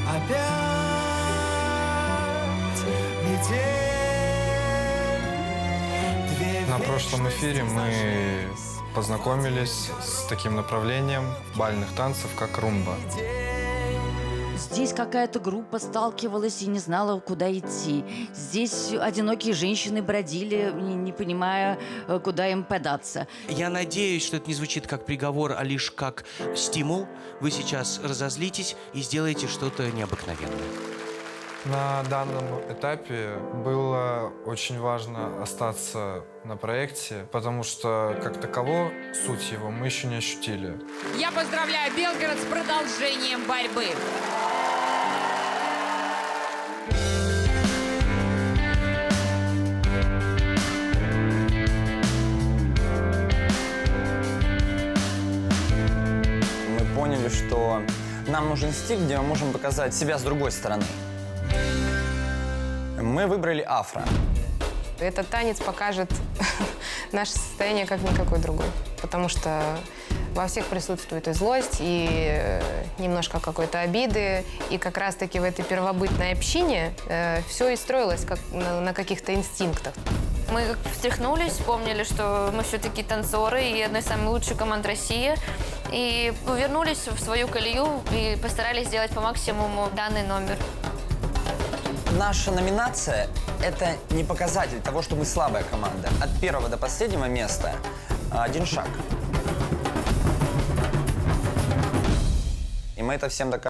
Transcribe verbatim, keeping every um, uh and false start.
опять метель. Две На прошлом эфире мы познакомились с таким направлением бальных танцев, как румба. Здесь какая-то группа сталкивалась и не знала, куда идти. Здесь одинокие женщины бродили, не, не понимая, куда им податься. Я надеюсь, что это не звучит как приговор, а лишь как стимул. Вы сейчас разозлитесь и сделаете что-то необыкновенное. На данном этапе было очень важно остаться на проекте, потому что, как таково, суть его мы еще не ощутили. Я поздравляю Белгород с продолжением борьбы. Мы поняли, что нам нужен стиль, где мы можем показать себя с другой стороны. Мы выбрали афро. Этот танец покажет наше состояние как никакой другой. Потому что во всех присутствует и злость, и немножко какой-то обиды. И как раз-таки в этой первобытной общине э, все и строилось как на, на каких-то инстинктах. Мы встряхнулись, вспомнили, что мы все-таки танцоры и одна из самых лучших команд России. И вернулись в свою колею и постарались сделать по максимуму данный номер. Наша номинация – это не показатель того, что мы слабая команда. От первого до последнего места один шаг. И мы это всем докажем.